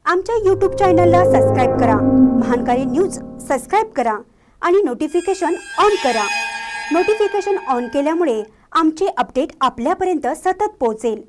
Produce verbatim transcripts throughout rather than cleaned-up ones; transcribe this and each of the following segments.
आमच्या यूट्यूब चॅनलला सबस्क्राइब करा, महानकारी न्यूज सबस्क्राइब करा आणि नोटिफिकेशन ऑन करा। नोटिफिकेशन ऑन केल्यामुळे आमचे अपडेट आपल्यापर्यंत सतत पोहोचेल।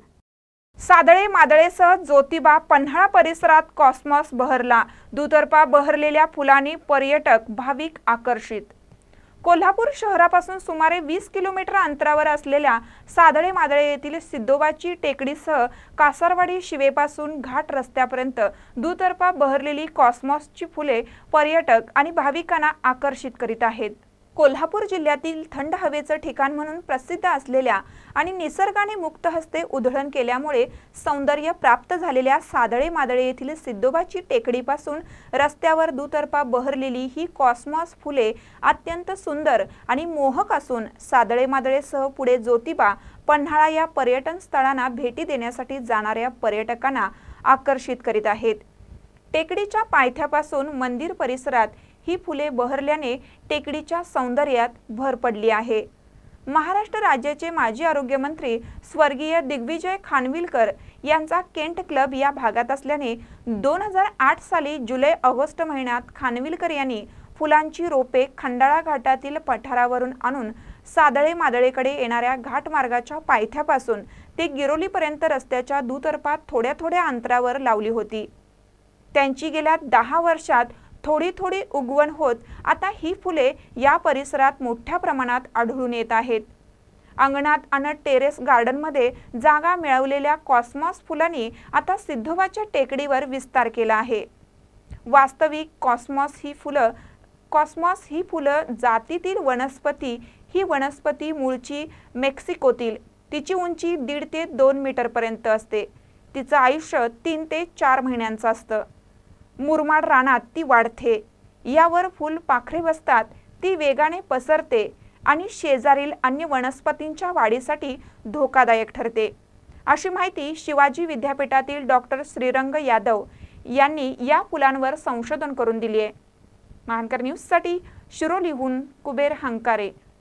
सादळे मादळेसह ज्योतिबा पन्हाळा परिसरात कॉस्मॉस बहरला। दुतर्फा बहरलेल्या फुलांनी पर्यटक भाविक आकर्षित। कोल्हापूर शहरापासून सुमारे वीस किलोमीटर अंतरावर असलेल्या सादळे मादळे येथील सिद्धोबाची टेकडीसह कासारवाडी शिवेपासून घाट रस्त्यापर्यंत दुतर्फा बहरलेली कॉस्मॉसची फुले पर्यटक आणि भाविकांना आकर्षित करीत आहेत। कोल्हापूर जिल्ह्यातील थंड हवेचं ठिकाण म्हणून प्रसिद्ध असलेल्या आणि निसर्गाने मुक्त हस्ते उधळण केल्यामुळे सौंदर्य प्राप्त झालेल्या सादळे मादळे येथील सिद्धोबाची टेकडीपासून रस्त्यावर दुतर्फा बहरलेली ही कॉस्मॉस फुले अत्यंत सुंदर आणि मोहक असून सादळे मादळेसह पुढे ज्योतिबा पन्हाळा या पर्यटन स्थळांना भेटी देण्यासाठी जाणाऱ्या पर्यटकांना आकर्षित करीत आहेत। टेकडीच्या पायथ्यापासून मंदिर परिसरात ही फुले बहरल्याने टेकडीच्या सौंदर्यात भर पडली आहे। महाराष्ट्र राज्याचे माजी आरोग्य मंत्री स्वर्गीय दिग्विजय खानविलकर यांचा केंट क्लब या भागात असल्याने दोन हजार आठ साली जुलै ऑगस्ट महिन्यात खानविलकर यांनी फुलांची रोपे खंडाळा घाटातील पठारावरून आणून सादळे मादळेकडे येणाऱ्या घाटमार्गाच्या पायथ्यापासून ते गिरोलीपर्यंत रस्त्याच्या दुतर्फा थोड्या थोड्या अंतरावर लावली होती। त्यांची गेल्या दहा वर्षात थोडी थोडी उगवण होत आता ही फुले या परिसरात मोठ्या प्रमाणात आढळून येत आहेत। अंगणात आणि टेरेस गार्डनमध्ये जागा मिळवलेल्या कॉस्मॉस फुलांनी आता सिद्धोबाच्या टेकडीवर विस्तार केला आहे। वास्तविक कॉस्मॉस ही फुलं कॉस्मॉस ही फुलं जातीतील वनस्पती ही वनस्पती मूळची मेक्सिकोतील। तिची उंची दीड ते दोन मीटर पर्यंत असते। तिचं आयुष्य तीन ते चार महिन्यांचं असतं। मुरमाड रानात ती वाढते, यावर फुल पाखरे बसतात, ती वेगाने पसरते आणि शेजारील अन्य वनस्पतींच्या वाढीसाठी धोकादायक ठरते, अशी माहिती शिवाजी विद्यापीठातील डॉक्टर श्रीरंग यादव यांनी या फुलांवर संशोधन करून दिली आहे। महानकर न्यूजसाठी शिरोलीहून कुबेर हंकारे।